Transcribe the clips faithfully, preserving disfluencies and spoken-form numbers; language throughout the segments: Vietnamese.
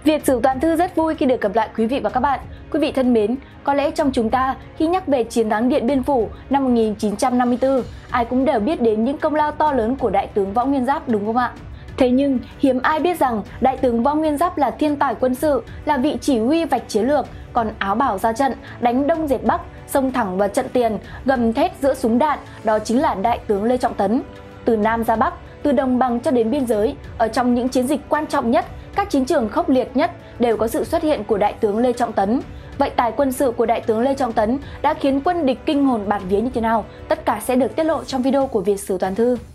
Việt Sử Toàn Thư rất vui khi được gặp lại quý vị và các bạn. Quý vị thân mến, có lẽ trong chúng ta khi nhắc về chiến thắng Điện Biên Phủ năm một nghìn chín trăm năm mươi tư, ai cũng đều biết đến những công lao to lớn của Đại tướng Võ Nguyên Giáp, đúng không ạ? Thế nhưng hiếm ai biết rằng Đại tướng Võ Nguyên Giáp là thiên tài quân sự, là vị chỉ huy vạch chiến lược, còn áo bảo ra trận, đánh Đông dẹp Bắc, xông thẳng vào trận tiền, gầm thét giữa súng đạn, đó chính là Đại tướng Lê Trọng Tấn. Từ Nam ra Bắc, từ đồng bằng cho đến biên giới, ở trong những chiến dịch quan trọng nhất, các chiến trường khốc liệt nhất đều có sự xuất hiện của Đại tướng Lê Trọng Tấn. Vậy tài quân sự của Đại tướng Lê Trọng Tấn đã khiến quân địch kinh hồn bạt vía như thế nào? Tất cả sẽ được tiết lộ trong video của Việt Sử Toàn Thư.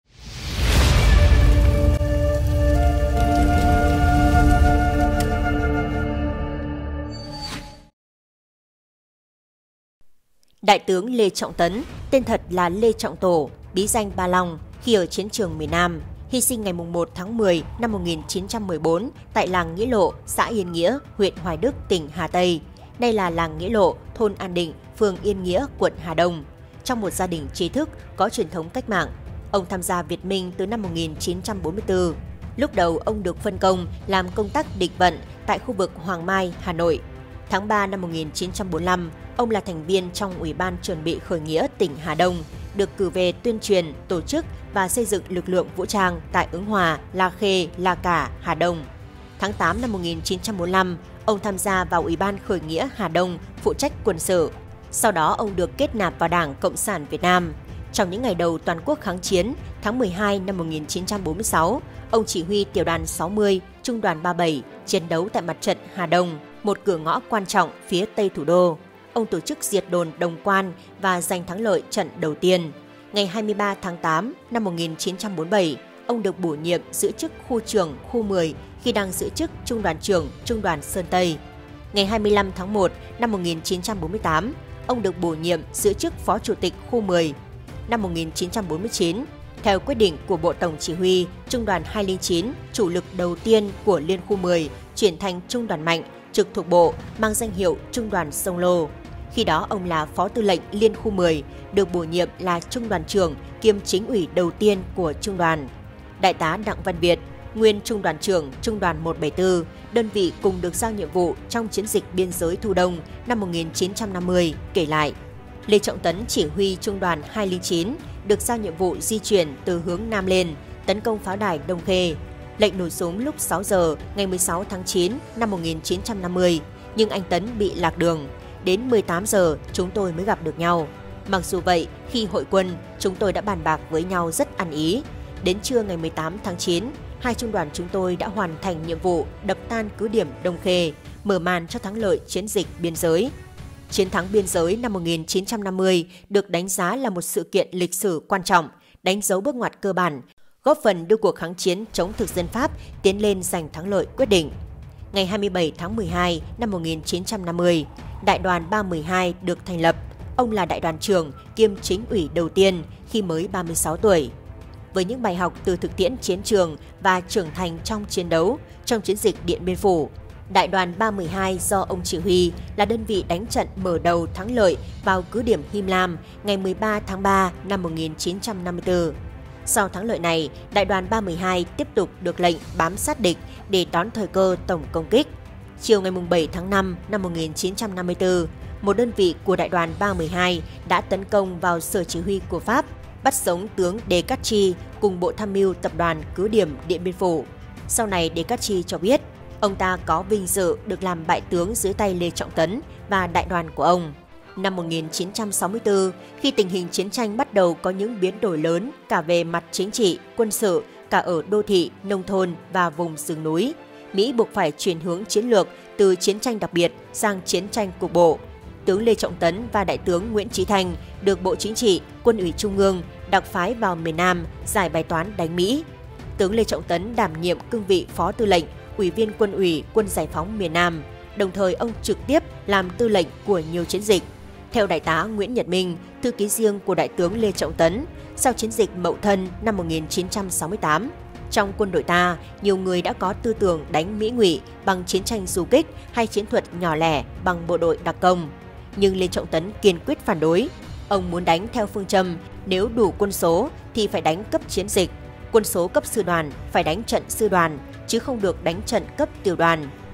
Đại tướng Lê Trọng Tấn, tên thật là Lê Trọng Tổ, bí danh Ba Long, khi ở chiến trường miền Nam, hy sinh ngày mùng một tháng mười năm một nghìn chín trăm mười bốn tại làng Nghĩa Lộ, xã Yên Nghĩa, huyện Hoài Đức, tỉnh Hà Tây. Đây là làng Nghĩa Lộ, thôn An Định, phường Yên Nghĩa, quận Hà Đông. Trong một gia đình trí thức có truyền thống cách mạng, ông tham gia Việt Minh từ năm một nghìn chín trăm bốn mươi tư. Lúc đầu ông được phân công làm công tác địch vận tại khu vực Hoàng Mai, Hà Nội. Tháng ba năm một nghìn chín trăm bốn mươi lăm, ông là thành viên trong Ủy ban chuẩn bị khởi nghĩa tỉnh Hà Đông, được cử về tuyên truyền, tổ chức và xây dựng lực lượng vũ trang tại Ứng Hòa, La Khê, La Cả, Hà Đông. Tháng tám năm một nghìn chín trăm bốn mươi lăm, ông tham gia vào Ủy ban khởi nghĩa Hà Đông, phụ trách quân sự. Sau đó ông được kết nạp vào Đảng Cộng sản Việt Nam. Trong những ngày đầu toàn quốc kháng chiến, tháng mười hai năm một nghìn chín trăm bốn mươi sáu, ông chỉ huy tiểu đoàn sáu mươi, trung đoàn ba mươi bảy chiến đấu tại mặt trận Hà Đông, một cửa ngõ quan trọng phía tây thủ đô. Ông tổ chức diệt đồn Đồng Quan và giành thắng lợi trận đầu tiên. Ngày hai mươi ba tháng tám năm một nghìn chín trăm bốn mươi bảy, ông được bổ nhiệm giữ chức khu trưởng khu mười khi đang giữ chức trung đoàn trưởng trung đoàn Sơn Tây. Ngày hai mươi lăm tháng một năm một nghìn chín trăm bốn mươi tám, ông được bổ nhiệm giữ chức phó chủ tịch khu mười. Năm một nghìn chín trăm bốn mươi chín, theo quyết định của Bộ Tổng Chỉ huy, trung đoàn hai không chín, chủ lực đầu tiên của Liên khu mười, chuyển thành trung đoàn mạnh, trực thuộc Bộ, mang danh hiệu trung đoàn Sông Lô. Khi đó ông là phó tư lệnh Liên khu mười, được bổ nhiệm là trung đoàn trưởng kiêm chính ủy đầu tiên của trung đoàn. Đại tá Đặng Văn Việt, nguyên trung đoàn trưởng trung đoàn một bảy tư, đơn vị cùng được giao nhiệm vụ trong chiến dịch biên giới Thu Đông năm một nghìn chín trăm năm mươi, kể lại. Lê Trọng Tấn chỉ huy trung đoàn hai không chín, được giao nhiệm vụ di chuyển từ hướng Nam lên, tấn công pháo đài Đông Khê. Lệnh nổ súng lúc sáu giờ ngày mười sáu tháng chín năm một nghìn chín trăm năm mươi, nhưng anh Tấn bị lạc đường. Đến mười tám giờ chúng tôi mới gặp được nhau. Mặc dù vậy, khi hội quân, chúng tôi đã bàn bạc với nhau rất ăn ý. Đến trưa ngày mười tám tháng chín, hai trung đoàn chúng tôi đã hoàn thành nhiệm vụ đập tan cứ điểm Đông Khê, mở màn cho thắng lợi chiến dịch biên giới. Chiến thắng biên giới năm một nghìn chín trăm năm mươi được đánh giá là một sự kiện lịch sử quan trọng, đánh dấu bước ngoặt cơ bản, góp phần đưa cuộc kháng chiến chống thực dân Pháp tiến lên giành thắng lợi quyết định. Ngày hai mươi bảy tháng mười hai năm một nghìn chín trăm năm mươi, Đại đoàn ba một hai được thành lập. Ông là đại đoàn trưởng kiêm chính ủy đầu tiên khi mới ba mươi sáu tuổi. Với những bài học từ thực tiễn chiến trường và trưởng thành trong chiến đấu, trong chiến dịch Điện Biên Phủ, Đại đoàn ba một hai do ông chỉ huy là đơn vị đánh trận mở đầu thắng lợi vào cứ điểm Him Lam ngày mười ba tháng ba năm một nghìn chín trăm năm mươi tư. Sau thắng lợi này, Đại đoàn ba một hai tiếp tục được lệnh bám sát địch để đón thời cơ tổng công kích. Chiều ngày bảy tháng năm năm một nghìn chín trăm năm mươi tư, một đơn vị của Đại đoàn ba một hai đã tấn công vào sở chỉ huy của Pháp, bắt sống tướng Descartes cùng bộ tham mưu tập đoàn cứ điểm Điện Biên Phủ. Sau này Descartes cho biết, ông ta có vinh dự được làm bại tướng dưới tay Lê Trọng Tấn và đại đoàn của ông. Năm một nghìn chín trăm sáu mươi tư, khi tình hình chiến tranh bắt đầu có những biến đổi lớn cả về mặt chính trị, quân sự, cả ở đô thị, nông thôn và vùng rừng núi, Mỹ buộc phải chuyển hướng chiến lược từ chiến tranh đặc biệt sang chiến tranh cục bộ. Tướng Lê Trọng Tấn và Đại tướng Nguyễn Chí Thanh được Bộ Chính trị, Quân ủy Trung ương đặc phái vào miền Nam giải bài toán đánh Mỹ. Tướng Lê Trọng Tấn đảm nhiệm cương vị Phó Tư lệnh, Ủy viên Quân ủy Quân Giải phóng miền Nam, đồng thời ông trực tiếp làm tư lệnh của nhiều chiến dịch. Theo Đại tá Nguyễn Nhật Minh, thư ký riêng của Đại tướng Lê Trọng Tấn, sau chiến dịch Mậu Thân năm một nghìn chín trăm sáu mươi tám, trong quân đội ta, nhiều người đã có tư tưởng đánh Mỹ ngụy bằng chiến tranh du kích hay chiến thuật nhỏ lẻ bằng bộ đội đặc công. Nhưng Lê Trọng Tấn kiên quyết phản đối. Ông muốn đánh theo phương châm nếu đủ quân số thì phải đánh cấp chiến dịch. Quân số cấp sư đoàn phải đánh trận sư đoàn, chứ không được đánh trận cấp tiểu đoàn.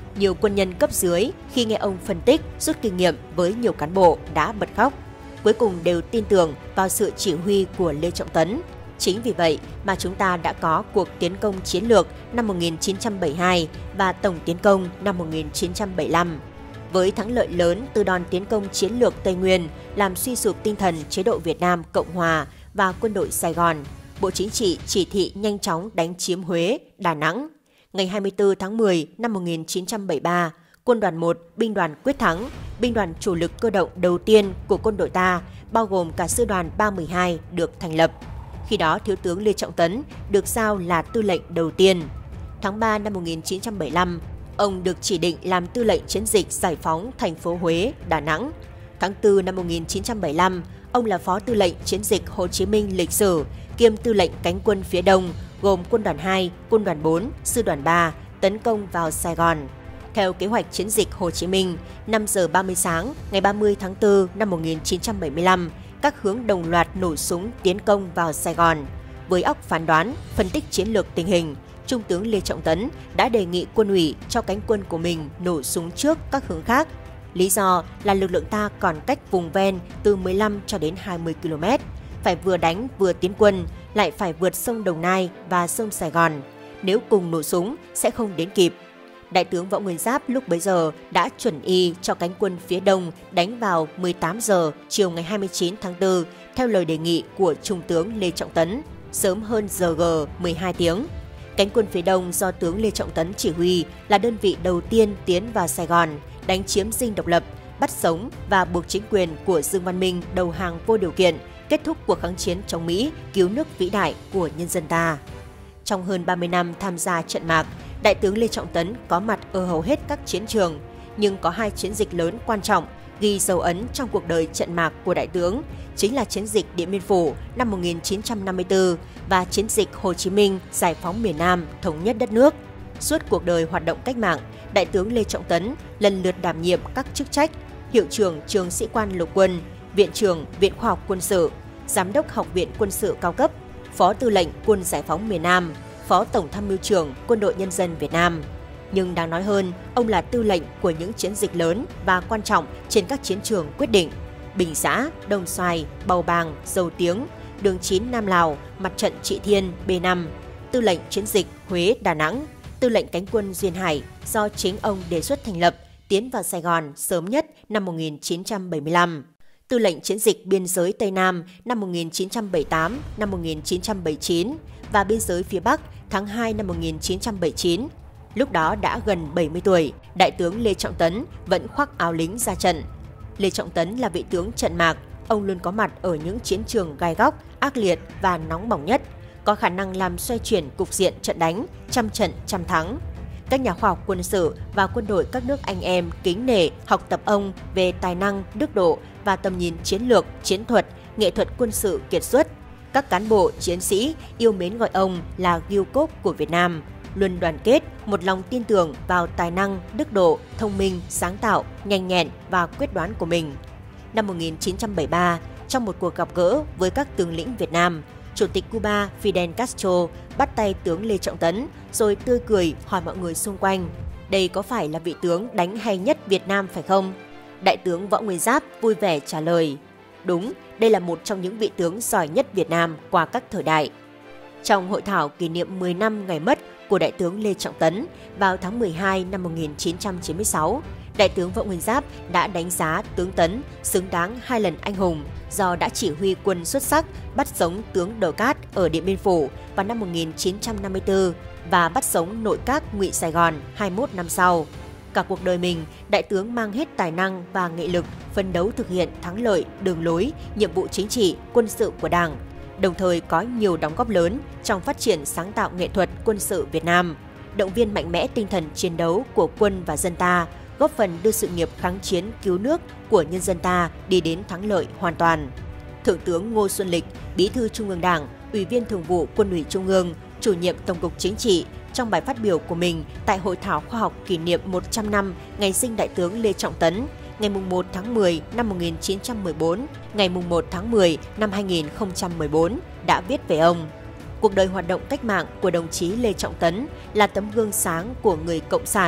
Nhiều quân nhân cấp dưới khi nghe ông phân tích, rút kinh nghiệm với nhiều cán bộ đã bật khóc. Cuối cùng đều tin tưởng vào sự chỉ huy của Lê Trọng Tấn. Chính vì vậy mà chúng ta đã có cuộc tiến công chiến lược năm một nghìn chín trăm bảy mươi hai và tổng tiến công năm một nghìn chín trăm bảy mươi lăm. Với thắng lợi lớn từ đòn tiến công chiến lược Tây Nguyên làm suy sụp tinh thần chế độ Việt Nam Cộng Hòa và quân đội Sài Gòn, Bộ Chính trị chỉ thị nhanh chóng đánh chiếm Huế, Đà Nẵng. Ngày hai mươi tư tháng mười năm một nghìn chín trăm bảy mươi ba, Quân đoàn một, Binh đoàn Quyết Thắng, binh đoàn chủ lực cơ động đầu tiên của quân đội ta, bao gồm cả sư đoàn ba mươi hai được thành lập. Khi đó, Thiếu tướng Lê Trọng Tấn được giao là tư lệnh đầu tiên. Tháng ba năm một nghìn chín trăm bảy mươi lăm, ông được chỉ định làm tư lệnh chiến dịch giải phóng thành phố Huế, Đà Nẵng. Tháng tư năm một nghìn chín trăm bảy mươi lăm, ông là phó tư lệnh chiến dịch Hồ Chí Minh lịch sử, kiêm tư lệnh cánh quân phía Đông, gồm quân đoàn hai, quân đoàn bốn, sư đoàn ba, tấn công vào Sài Gòn. Theo kế hoạch chiến dịch Hồ Chí Minh, năm giờ ba mươi sáng ngày ba mươi tháng tư năm một nghìn chín trăm bảy mươi lăm, các hướng đồng loạt nổ súng tiến công vào Sài Gòn. Với óc phán đoán, phân tích chiến lược tình hình, Trung tướng Lê Trọng Tấn đã đề nghị quân ủy cho cánh quân của mình nổ súng trước các hướng khác. Lý do là lực lượng ta còn cách vùng ven từ mười lăm cho đến hai mươi ki lô mét, phải vừa đánh vừa tiến quân, lại phải vượt sông Đồng Nai và sông Sài Gòn. Nếu cùng nổ súng sẽ không đến kịp. Đại tướng Võ Nguyên Giáp lúc bấy giờ đã chuẩn y cho cánh quân phía Đông đánh vào mười tám giờ chiều ngày hai mươi chín tháng tư theo lời đề nghị của Trung tướng Lê Trọng Tấn, sớm hơn giờ G mười hai tiếng. Cánh quân phía Đông do tướng Lê Trọng Tấn chỉ huy là đơn vị đầu tiên tiến vào Sài Gòn, đánh chiếm dinh độc lập, bắt sống và buộc chính quyền của Dương Văn Minh đầu hàng vô điều kiện, kết thúc cuộc kháng chiến chống Mỹ, cứu nước vĩ đại của nhân dân ta. Trong hơn ba mươi năm tham gia trận mạc, Đại tướng Lê Trọng Tấn có mặt ở hầu hết các chiến trường, nhưng có hai chiến dịch lớn quan trọng ghi dấu ấn trong cuộc đời trận mạc của Đại tướng, chính là chiến dịch Điện Biên Phủ năm một nghìn chín trăm năm mươi tư và chiến dịch Hồ Chí Minh giải phóng miền Nam, thống nhất đất nước. Suốt cuộc đời hoạt động cách mạng, Đại tướng Lê Trọng Tấn lần lượt đảm nhiệm các chức trách Hiệu trưởng Trường Sĩ quan Lục quân, Viện trưởng Viện Khoa học Quân sự, Giám đốc Học viện Quân sự cao cấp, Phó Tư lệnh Quân giải phóng miền Nam, Phó Tổng tham mưu trưởng Quân đội Nhân dân Việt Nam. Nhưng đáng nói hơn, ông là tư lệnh của những chiến dịch lớn và quan trọng trên các chiến trường quyết định: Bình Giã, Đồng Xoài, Bầu Bàng, Dầu Tiếng, Đường chín Nam Lào, Mặt trận Trị Thiên B năm, tư lệnh chiến dịch Huế, Đà Nẵng, tư lệnh cánh quân Duyên Hải do chính ông đề xuất thành lập, tiến vào Sài Gòn sớm nhất năm một nghìn chín trăm bảy mươi lăm. Tư lệnh chiến dịch biên giới Tây Nam năm một nghìn chín trăm bảy mươi tám, năm một nghìn chín trăm bảy mươi chín và biên giới phía Bắc tháng hai năm một nghìn chín trăm bảy mươi chín. Lúc đó đã gần bảy mươi tuổi, Đại tướng Lê Trọng Tấn vẫn khoác áo lính ra trận. Lê Trọng Tấn là vị tướng trận mạc, ông luôn có mặt ở những chiến trường gai góc, ác liệt và nóng bỏng nhất, có khả năng làm xoay chuyển cục diện trận đánh, trăm trận trăm thắng. Các nhà khoa học quân sự và quân đội các nước anh em kính nể học tập ông về tài năng, đức độ và tầm nhìn chiến lược, chiến thuật, nghệ thuật quân sự kiệt xuất. Các cán bộ, chiến sĩ yêu mến gọi ông là Gươm Cốp của Việt Nam, luôn đoàn kết, một lòng tin tưởng vào tài năng, đức độ, thông minh, sáng tạo, nhanh nhẹn và quyết đoán của mình. Năm một nghìn chín trăm bảy mươi ba, trong một cuộc gặp gỡ với các tướng lĩnh Việt Nam, Chủ tịch Cuba Fidel Castro bắt tay tướng Lê Trọng Tấn rồi tươi cười hỏi mọi người xung quanh: đây có phải là vị tướng đánh hay nhất Việt Nam phải không? Đại tướng Võ Nguyên Giáp vui vẻ trả lời: đúng, đây là một trong những vị tướng giỏi nhất Việt Nam qua các thời đại. Trong hội thảo kỷ niệm mười năm ngày mất của Đại tướng Lê Trọng Tấn vào tháng mười hai năm một nghìn chín trăm chín mươi sáu, Đại tướng Võ Nguyên Giáp đã đánh giá tướng Tấn xứng đáng hai lần anh hùng do đã chỉ huy quân xuất sắc bắt sống tướng Đờ Cát ở Điện Biên Phủ vào năm một nghìn chín trăm năm mươi tư và bắt sống nội các Ngụy Sài Gòn hai mươi mốt năm sau. Cả cuộc đời mình, Đại tướng mang hết tài năng và nghị lực phấn đấu thực hiện thắng lợi đường lối, nhiệm vụ chính trị, quân sự của Đảng, đồng thời có nhiều đóng góp lớn trong phát triển sáng tạo nghệ thuật quân sự Việt Nam, động viên mạnh mẽ tinh thần chiến đấu của quân và dân ta, góp phần đưa sự nghiệp kháng chiến cứu nước của nhân dân ta đi đến thắng lợi hoàn toàn. Thượng tướng Ngô Xuân Lịch, Bí thư Trung ương Đảng, Ủy viên Thường vụ Quân ủy Trung ương, Chủ nhiệm Tổng cục Chính trị, trong bài phát biểu của mình tại Hội thảo khoa học kỷ niệm một trăm năm ngày sinh Đại tướng Lê Trọng Tấn, ngày mùng một tháng mười năm một nghìn chín trăm mười bốn, ngày mùng một tháng mười năm hai nghìn không trăm mười bốn, đã viết về ông: cuộc đời hoạt động cách mạng của đồng chí Lê Trọng Tấn là tấm gương sáng của người Cộng sản.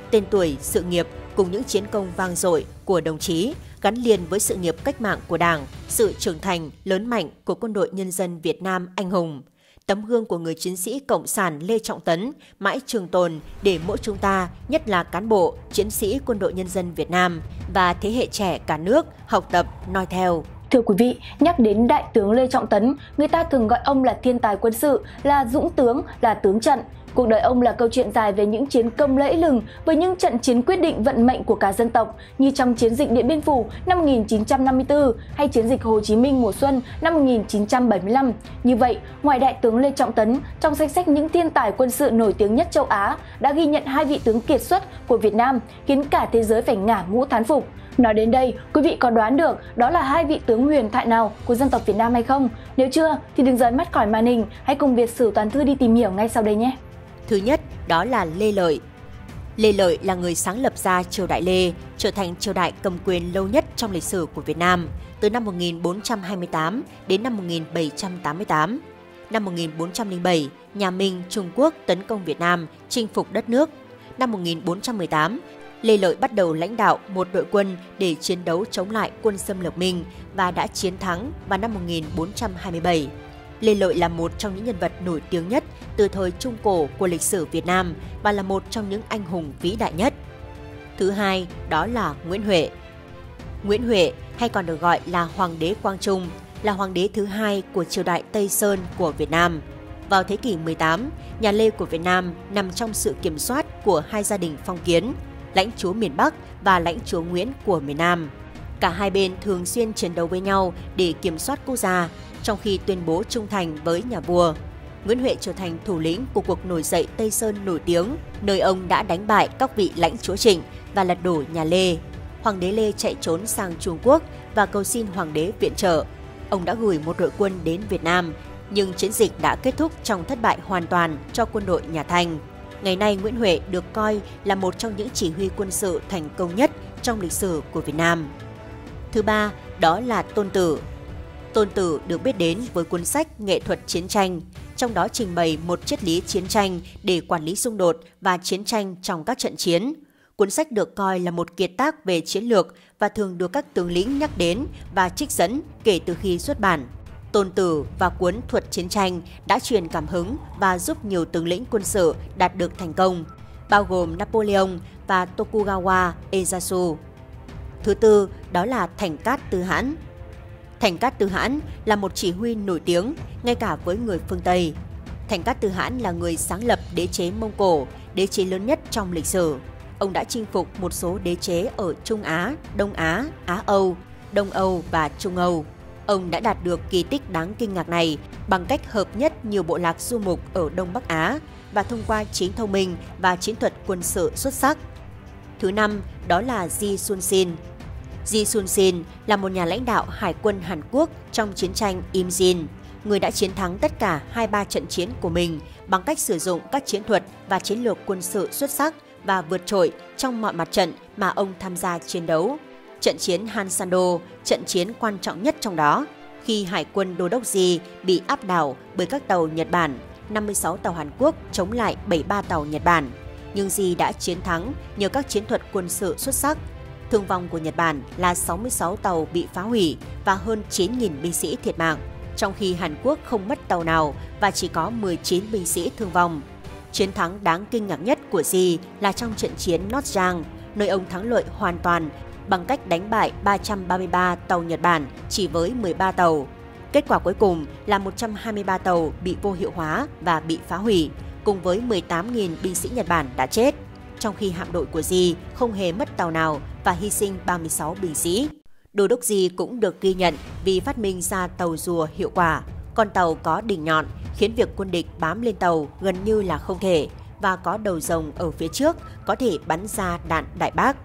tên tuổi, sự nghiệp cùng những chiến công vang dội của đồng chí gắn liền với sự nghiệp cách mạng của Đảng, sự trưởng thành, lớn mạnh của Quân đội Nhân dân Việt Nam anh hùng. Tấm gương của người chiến sĩ Cộng sản Lê Trọng Tấn mãi trường tồn để mỗi chúng ta, nhất là cán bộ, chiến sĩ Quân đội Nhân dân Việt Nam và thế hệ trẻ cả nước học tập, noi theo. Thưa quý vị, nhắc đến Đại tướng Lê Trọng Tấn, người ta thường gọi ông là thiên tài quân sự, là dũng tướng, là tướng trận. Cuộc đời ông là câu chuyện dài về những chiến công lẫy lừng với những trận chiến quyết định vận mệnh của cả dân tộc như trong chiến dịch Điện Biên Phủ năm một nghìn chín trăm năm mươi tư hay chiến dịch Hồ Chí Minh mùa xuân năm một nghìn chín trăm bảy mươi lăm. Như vậy, ngoài Đại tướng Lê Trọng Tấn, trong danh sách những thiên tài quân sự nổi tiếng nhất châu Á đã ghi nhận hai vị tướng kiệt xuất của Việt Nam khiến cả thế giới phải ngả mũ thán phục. Nói đến đây, quý vị có đoán được đó là hai vị tướng huyền thoại nào của dân tộc Việt Nam hay không? Nếu chưa thì đừng rời mắt khỏi màn hình, hãy cùng Việt Sử Toàn Thư đi tìm hiểu ngay sau đây nhé. Thứ nhất, đó là Lê Lợi. Lê Lợi là người sáng lập ra triều đại Lê, trở thành triều đại cầm quyền lâu nhất trong lịch sử của Việt Nam, từ năm một nghìn bốn trăm hai mươi tám đến năm một nghìn bảy trăm tám mươi tám. Năm một nghìn bốn trăm lẻ bảy, nhà Minh, Trung Quốc tấn công Việt Nam, chinh phục đất nước. Năm một nghìn bốn trăm mười tám, Lê Lợi bắt đầu lãnh đạo một đội quân để chiến đấu chống lại quân xâm lược Minh và đã chiến thắng vào năm một nghìn bốn trăm hai mươi bảy. Lê Lợi là một trong những nhân vật nổi tiếng nhất từ thời Trung Cổ của lịch sử Việt Nam và là một trong những anh hùng vĩ đại nhất. Thứ hai, đó là Nguyễn Huệ. Nguyễn Huệ, hay còn được gọi là Hoàng đế Quang Trung, là hoàng đế thứ hai của triều đại Tây Sơn của Việt Nam. Vào thế kỷ mười tám, nhà Lê của Việt Nam nằm trong sự kiểm soát của hai gia đình phong kiến, lãnh chúa miền Bắc và lãnh chúa Nguyễn của miền Nam. Cả hai bên thường xuyên chiến đấu với nhau để kiểm soát quốc gia, trong khi tuyên bố trung thành với nhà vua. Nguyễn Huệ trở thành thủ lĩnh của cuộc nổi dậy Tây Sơn nổi tiếng, nơi ông đã đánh bại các vị lãnh chúa Trịnh và lật đổ nhà Lê. Hoàng đế Lê chạy trốn sang Trung Quốc và cầu xin hoàng đế viện trợ. Ông đã gửi một đội quân đến Việt Nam, nhưng chiến dịch đã kết thúc trong thất bại hoàn toàn cho quân đội nhà Thanh. Ngày nay, Nguyễn Huệ được coi là một trong những chỉ huy quân sự thành công nhất trong lịch sử của Việt Nam. Thứ ba, đó là Tôn Tử. Tôn Tử được biết đến với cuốn sách Nghệ thuật chiến tranh, trong đó trình bày một triết lý chiến tranh để quản lý xung đột và chiến tranh trong các trận chiến. Cuốn sách được coi là một kiệt tác về chiến lược và thường được các tướng lĩnh nhắc đến và trích dẫn kể từ khi xuất bản. Tôn Tử và cuốn Thuật chiến tranh đã truyền cảm hứng và giúp nhiều tướng lĩnh quân sự đạt được thành công, bao gồm Napoleon và Tokugawa Ieyasu. Thứ tư, đó là Thành Cát Tư Hãn. Thành Cát Tư Hãn là một chỉ huy nổi tiếng ngay cả với người phương Tây. Thành Cát Tư Hãn là người sáng lập đế chế Mông Cổ, đế chế lớn nhất trong lịch sử. Ông đã chinh phục một số đế chế ở Trung Á, Đông Á, Á Âu, Đông Âu và Trung Âu. Ông đã đạt được kỳ tích đáng kinh ngạc này bằng cách hợp nhất nhiều bộ lạc du mục ở Đông Bắc Á và thông qua trí thông minh và chiến thuật quân sự xuất sắc. Thứ năm, đó là Ji Sun Sin. Ji Sun Sin là một nhà lãnh đạo hải quân Hàn Quốc trong chiến tranh Im Jin, người đã chiến thắng tất cả hai mươi ba trận chiến của mình bằng cách sử dụng các chiến thuật và chiến lược quân sự xuất sắc và vượt trội trong mọi mặt trận mà ông tham gia chiến đấu. Trận chiến Hansando, trận chiến quan trọng nhất trong đó, khi hải quân Đô đốc Ji bị áp đảo bởi các tàu Nhật Bản, năm mươi sáu tàu Hàn Quốc chống lại bảy mươi ba tàu Nhật Bản. Nhưng Ji đã chiến thắng nhờ các chiến thuật quân sự xuất sắc. Thương vong của Nhật Bản là sáu mươi sáu tàu bị phá hủy và hơn chín nghìn binh sĩ thiệt mạng, trong khi Hàn Quốc không mất tàu nào và chỉ có mười chín binh sĩ thương vong. Chiến thắng đáng kinh ngạc nhất của Ji là trong trận chiến Nót Giang, nơi ông thắng lợi hoàn toàn bằng cách đánh bại ba trăm ba mươi ba tàu Nhật Bản chỉ với mười ba tàu. Kết quả cuối cùng là một trăm hai mươi ba tàu bị vô hiệu hóa và bị phá hủy, cùng với mười tám nghìn binh sĩ Nhật Bản đã chết, trong khi hạm đội của Ji không hề mất tàu nào và hy sinh ba mươi sáu binh sĩ. Đô đốc Ji cũng được ghi nhận vì phát minh ra tàu rùa hiệu quả. Con tàu có đỉnh nhọn khiến việc quân địch bám lên tàu gần như là không thể, và có đầu rồng ở phía trước có thể bắn ra đạn đại bác.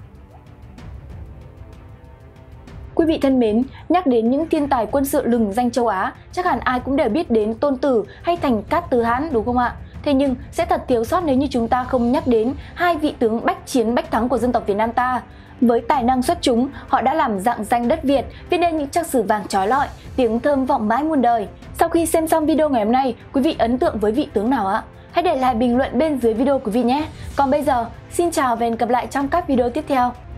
Quý vị thân mến, nhắc đến những thiên tài quân sự lừng danh châu Á, chắc hẳn ai cũng đều biết đến Tôn Tử hay Thành Cát Tư Hãn, đúng không ạ? Thế nhưng sẽ thật thiếu sót nếu như chúng ta không nhắc đến hai vị tướng bách chiến bách thắng của dân tộc Việt Nam ta. Với tài năng xuất chúng, họ đã làm rạng danh đất Việt, viết nên những trang sử vàng chói lọi, tiếng thơm vọng mãi muôn đời. Sau khi xem xong video ngày hôm nay, quý vị ấn tượng với vị tướng nào ạ? Hãy để lại bình luận bên dưới video của quý vị nhé. Còn bây giờ, xin chào và hẹn gặp lại trong các video tiếp theo.